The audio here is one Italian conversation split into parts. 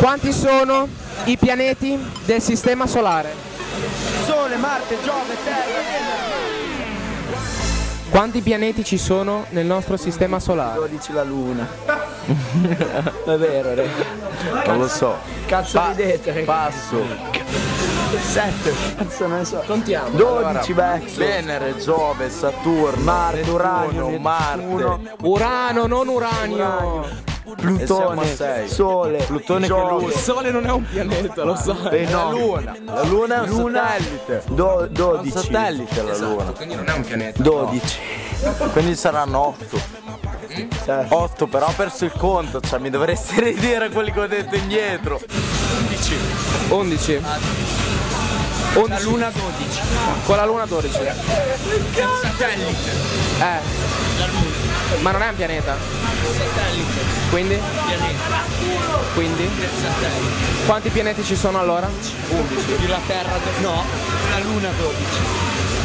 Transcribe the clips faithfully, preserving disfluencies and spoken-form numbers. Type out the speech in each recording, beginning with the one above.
Quanti sono i pianeti del Sistema Solare? Sole, Marte, Giove, Terra, Venere. Quanti pianeti ci sono nel nostro Sistema Solare? dodici la Luna. È vero, re. Non lo so. Cazzo Pa ridete, re. Passo. sette. Cazzo non so. Contiamo. dodici, vecchio. Venere, Giove, Saturno, Marte, Uranio, Nettuno, Marte. Urano, non uranio. Plutone, sei. Sole, Plutone che Giove. lui. Il Sole non è un pianeta, lo sai. Eh, no. La Luna. La Luna è un Luna, satellite. do- È un dodici. satellite la Luna. Quindi non è un pianeta. dodici. Quindi saranno otto. Certo. otto, però ho perso il conto, cioè mi dovreste ridire quelli che ho detto indietro. undici. undici. La Luna dodici. Con la Luna dodici. È un satellite. Eh. La Luna. Ma non è un pianeta. Satellite. Quindi? Pianeta. Quindi? Il satellite. Quanti pianeti ci sono allora? undici. Più la Terra. No. La Luna dodici.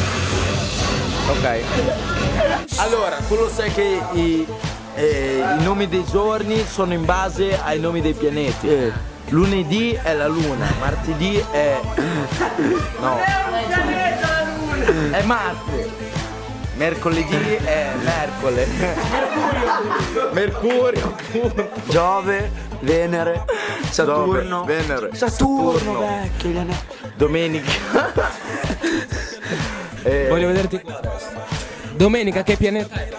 Ok. Allora, tu lo sai che i, eh, i nomi dei giorni sono in base ai nomi dei pianeti. Lunedì è la Luna, martedì è... no. È Marte. Mercoledì è Mercole. Mercurio. Mercurio. Giove, Venere, Saturno. Dove? Venere. Saturno, Saturno. vecchio. gli anelli. Domenica. eh, Voglio vederti qua. Domenica che pianeta è?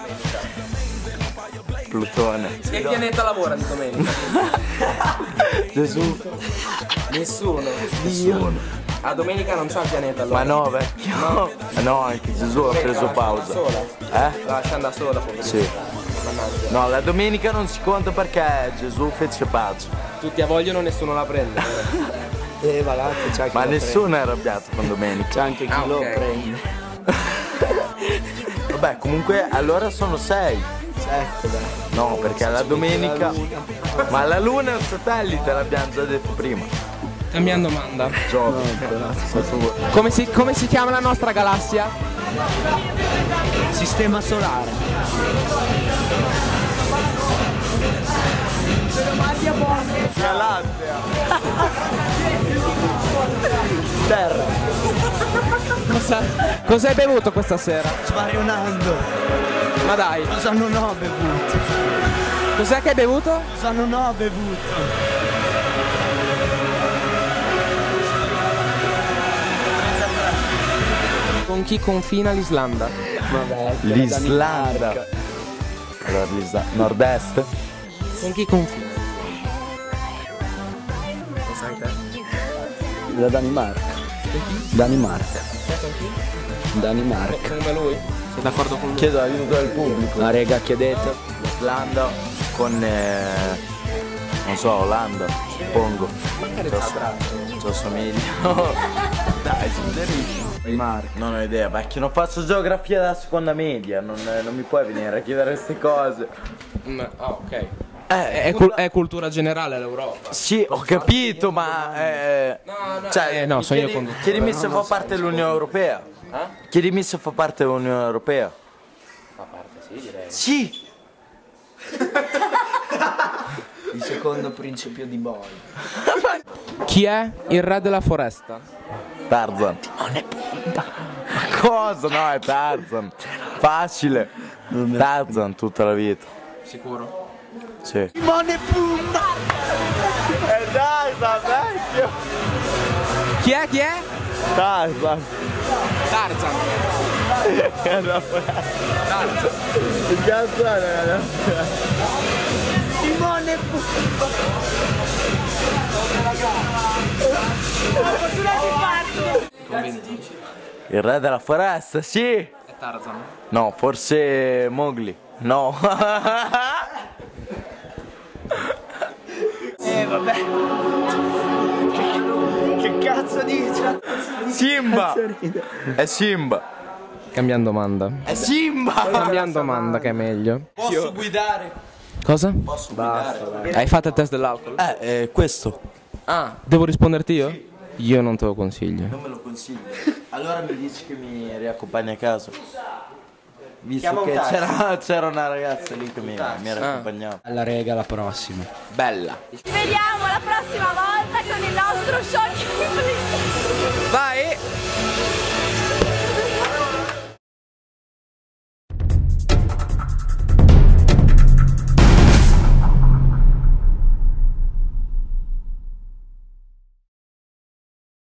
Plutone. Che pianeta lavora di domenica? Gesù. Nessuno. Dio. A domenica non c'è il pianeta allora. Ma no, vecchio. No, no, anche Gesù ha preso pausa. Sola. Eh? La lascia andare sola dopo. Sì. Mannaggia. No, la domenica non si conta perché Gesù fece pace. Tutti a vogliono, nessuno la prende. Eh, va là, che c'è chi Ma lo nessuno è arrabbiato con domenica. C'è anche chi Ah, lo ok. prende. Vabbè, comunque allora sono sei. Sette, dai. No, perché la domenica. Ma la luna è un satellite, l'abbiamo già detto prima. Cambiando domanda. Giove. Come si, come si chiama la nostra galassia? Sistema solare. Galattea. Terra. Cosa, cosa hai bevuto questa sera? Svarionando. Ma dai, Cosa non ho bevuto? cos'è che hai bevuto? Cosa non ho bevuto? Con chi confina l'Islanda? Vabbè, L'Islanda. Allora, l'Islanda. Nord-est. Con chi confina? Lo sai te? La Danimarca. Danimarca. Danimarca. Come lui? Sei d'accordo con lui? Chiedo aiuto al pubblico. La rega, chiedete. L'Islanda con. Eh, non so, Olanda, suppongo. Ci assomiglio. Dai, si riferisci. Danimarca. Non ho idea, vecchio, non faccio geografia da seconda media, non, non mi puoi venire a chiedere queste cose. Mm, ah, ok. Eh, È, è cul- è cultura generale l'Europa. sì, ho capito, ma eh, No, no, cioè, eh, no, sono io chiedi- conduttore. chiedimi se fa parte dell'Unione Europea. Eh? Chiedimi se fa parte dell'Unione Europea. Fa parte, sì, direi. Sì! Il secondo principio di Boy. Chi è il re della foresta? Tarzan. Ma cosa? No, è Tarzan. Facile. Tarzan tutta la vita. Sicuro? Sì. Timone Pumba! È Tarzan, vecchio! Chi è? Chi è? Tarzan. Tarzan. Tarzan. Che cazzo è? Timone Pumba! Convinto. Il re della foresta, sì! È Tarzan. No, forse Mowgli. No. Eh vabbè. Che, che cazzo dice? Simba! È Simba! Cambiando domanda. È Simba! Cambiando domanda che è meglio. Posso guidare? Cosa? Posso guidare? Hai fatto il test dell'alcol? Eh, eh, questo. Ah, devo risponderti io? Io non te lo consiglio. Non me lo consigli. Allora mi dici che mi riaccompagni a casa. visto Chiama un che taxi. c'era, c'era una ragazza lì che mi, mi Ah. era accompagnata. Alla rega la prossima. Bella. Ci vediamo la prossima volta.